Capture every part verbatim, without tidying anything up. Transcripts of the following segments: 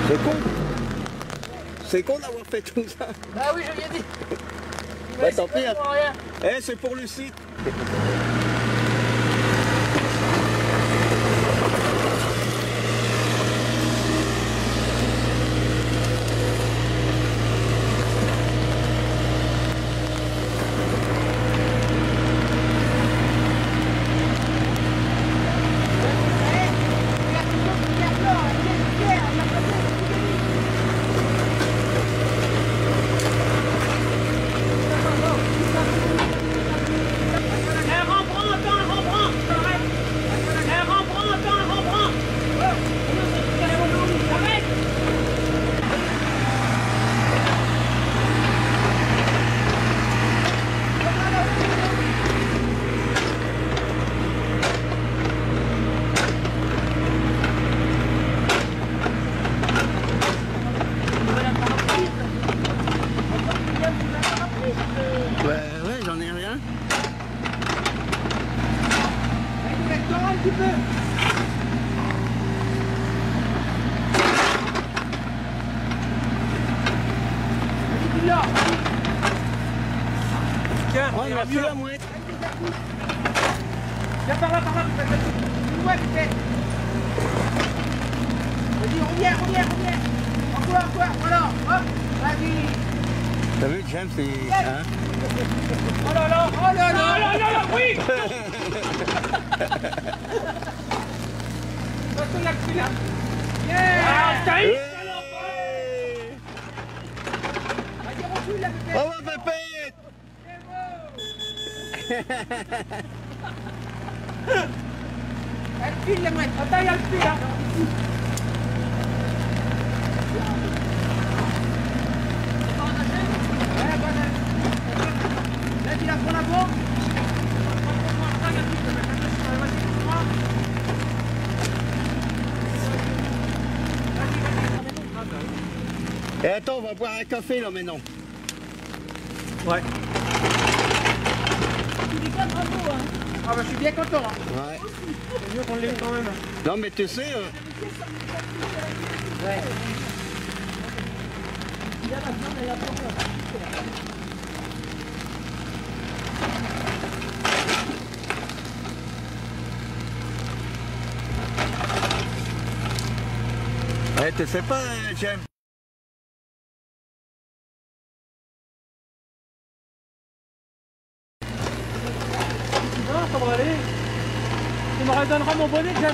C'est con. C'est con d'avoir fait tout ça. Bah oui, je lui ai dit. Bah tant pis. Eh, c'est pour le site. Tiens, oh, il a plus la mouette. Viens par là, par là, vous faites une mouette, fait. Vas-y, reviens, reviens, reviens. Encore, encore, voilà, hop, vas-y. T'as vu, James, c'est... Hein? Oh là là, oh là là, oh là là, oui. Attention là, celui-là. Yeah. Ah, t'as eu, vas-y, recule la pépette. Oh, ma pépette. Elle file la mouette, attends, il y a le fil là. Ouais, bon, là, tu la prends là-bas. Et attends, on va boire un café là maintenant. Ouais. Ah bah je suis bien content. Hein. Ouais. C'est mieux qu'on l'ait quand même. Non mais tu sais... Euh... Ouais. Eh, tu sais pas, James. Non, ça va aller. Tu me redonneras mon bonnet, James.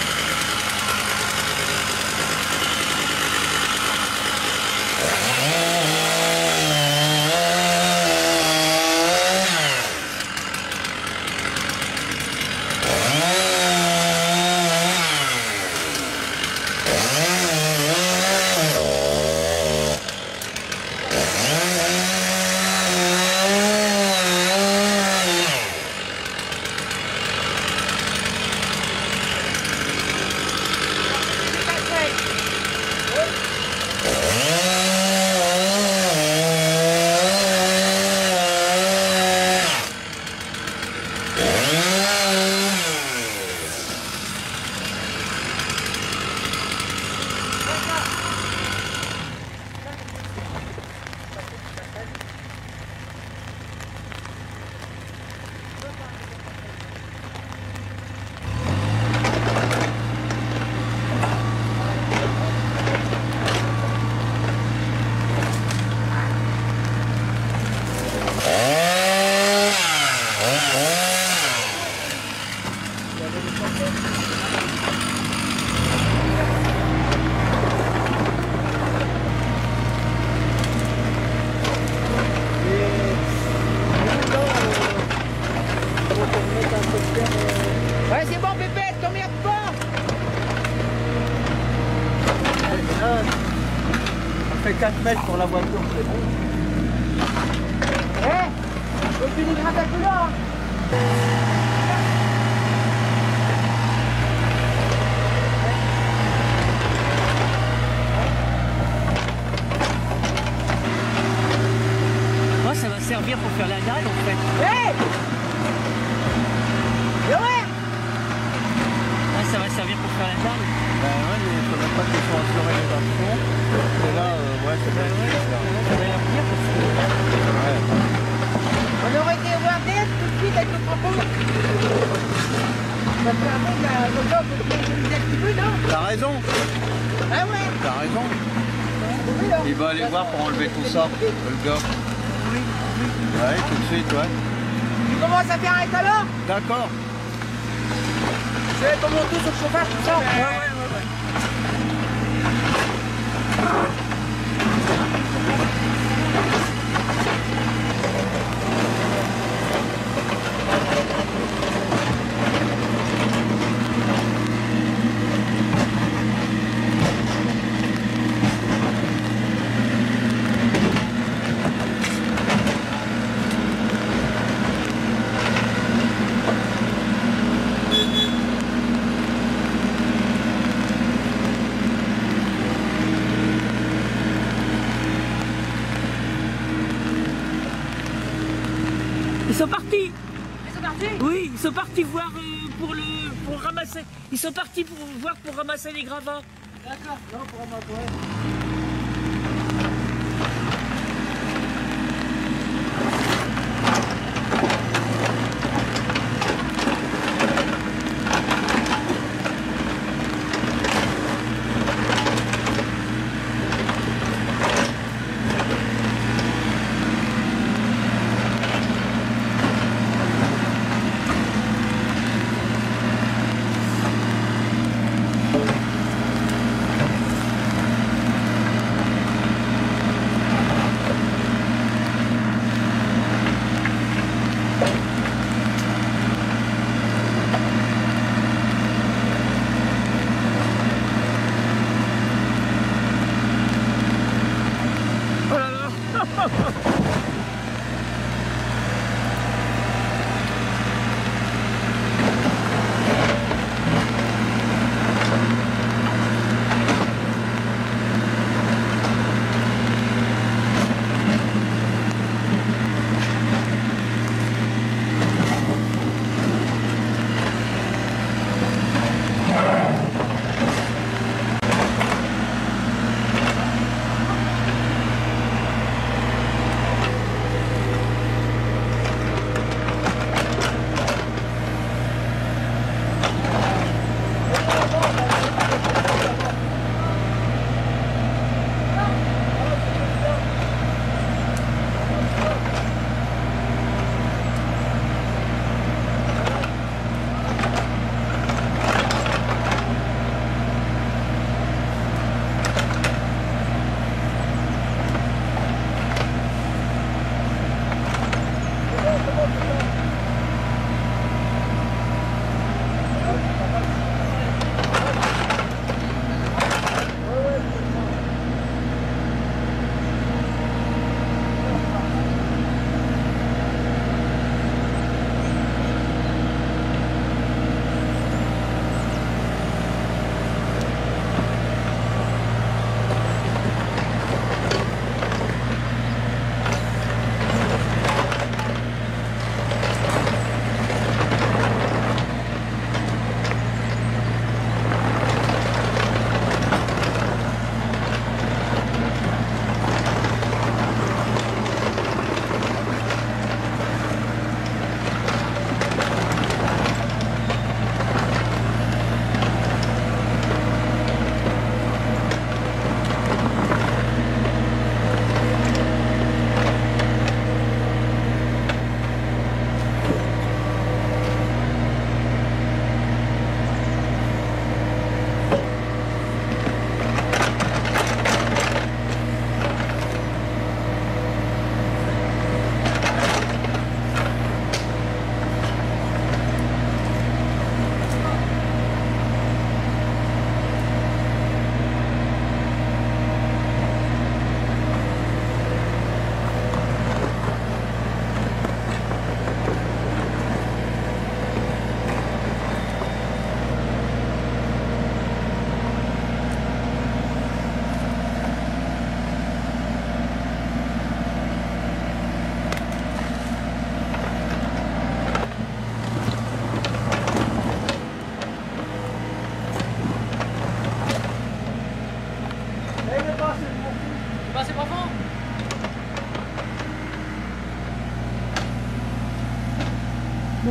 Ouais, c'est bon, Pépette, t'emmerdes pas. Ça fait quatre mètres pour la voiture, c'est bon. Eh, faut que tu dégrades ta couleur. Moi, ça va servir pour faire la dalle en fait. Hé, et ouais. Ouais, ça va servir pour faire la dalle. Ben ouais, mais il faudrait pas qu'ils soient assurés les bâtons. Et là, euh, ouais, c'est Ouais, pas ouais, ça. ça va leur dire parce que... Ouais. On aurait été voir net tout de suite avec le crampon. Ça fait un peu que la moto peut être un petit peu, non? T'as raison, Ah ouais. t'as raison. Oui, là. Il va aller voir pour enlever tout ça, le gars. Oui, oui. Ouais, tout de suite, ouais. Tu commences à faire un étalon? D'accord. Je vais te monter sur le chauffage, tout ça. Ouais, ouais, ouais, ouais. Ils sont partis. Ils sont partis? Oui, ils sont partis voir euh, pour le pour ramasser. Ils sont partis pour voir pour ramasser les gravats. D'accord. Non, pour ramasser.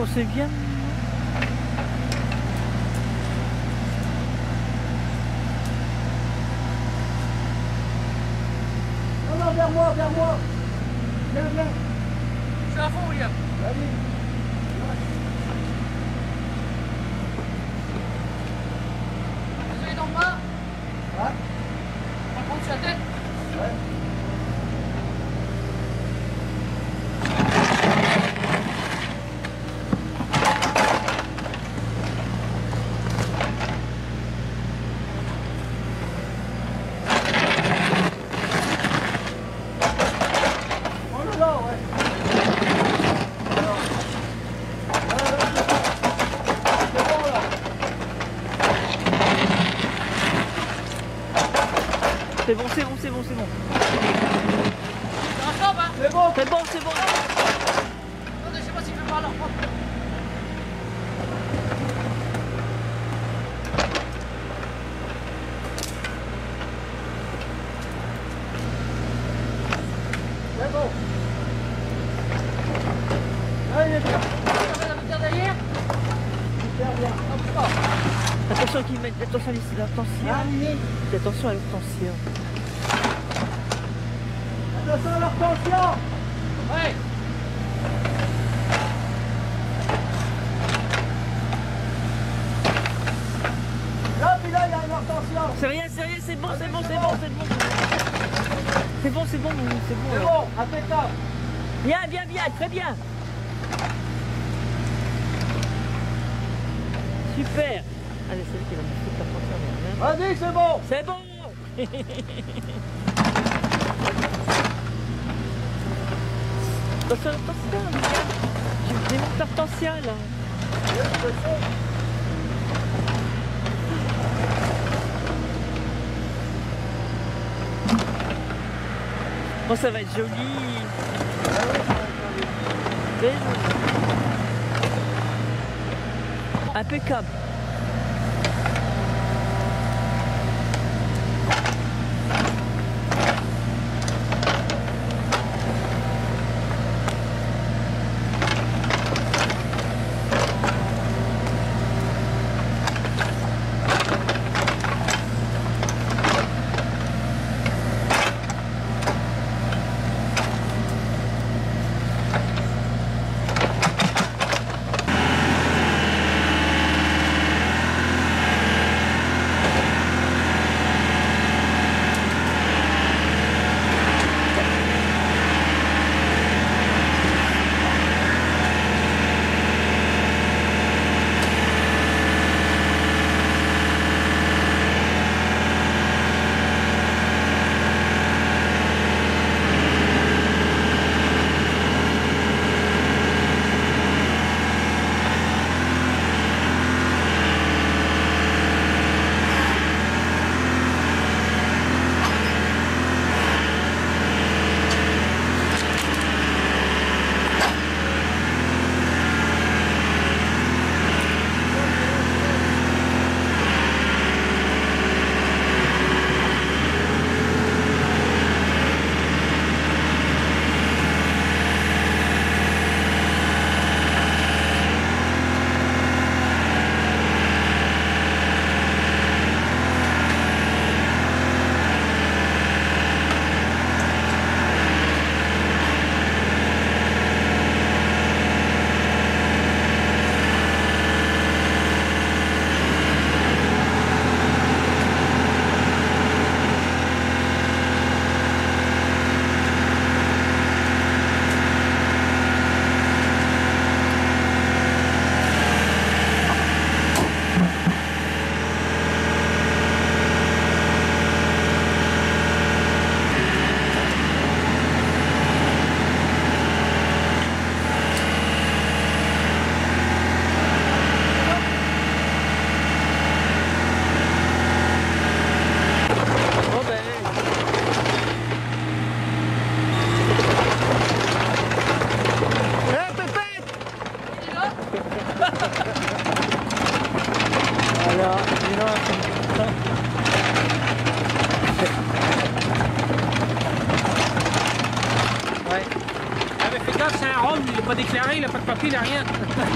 Bon, c'est bien. Non, non, vers moi, vers moi. Viens, viens. Je suis à fond, William. Vas-y. Vous allez dans le bas? Ouais. On va prendre sur la tête? Ouais. Oh là là, ouais. C'est bon, c'est bon, c'est bon, c'est bon. Ça rassemble, hein? C'est bon. C'est bon, c'est bon. Attendez, je sais pas si je vais pas leur prendre. C'est bon. Là, il est bien. Ça va la bouteille derrière? Super bien. Hop là. Attention qu'il mette, attention à l'attention. Là, il est. Attention à l'attention. Attention à leur tension. Ouais. Là, puis là, il y a leur tension. C'est rien, c'est rien, c'est bon, c'est bon, c'est bon, c'est bon. C'est bon, c'est bon, c'est bon. C'est là. bon, impeccable. Bien, bien, bien, très bien. Super. Allez, c'est lui qui va me foutre la tension. Vas-y, c'est bon. C'est bon. Attention à l'attention, les gars. Tu démontes l'attention, là. Bon, ça va être joli. C'est joli. Impeccable. pareil, il a pas de papier, il a rien.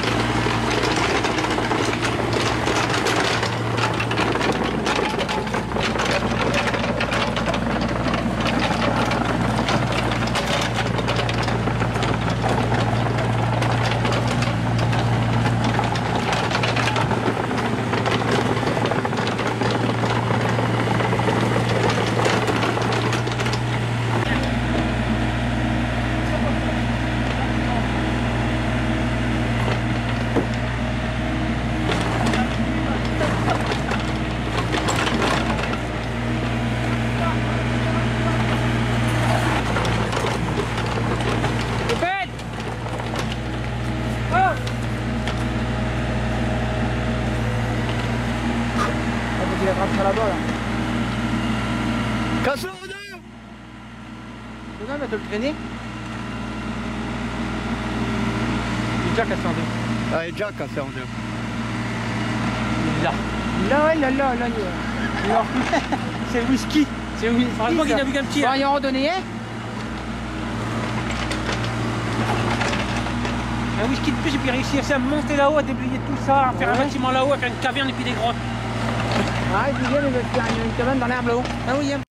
Il attrape ça là-bas là. Casse-le en deux. Non, mais te le traîner. Il est déjà cassé en deux. Ah, il est déjà cassé en deux. Là. Là, ouais, là, là, là, là. C'est whisky. C'est whisky. Franchement, il a vu qu'un petit. On va y en redonner un. Un whisky de plus, et puis réussir à monter là-haut, à déblayer tout ça, à faire ouais. un bâtiment là-haut, à faire une caverne et puis des grottes. Ah, il vient, il va faire une cabane dans l'herbe là-haut. Ah oui,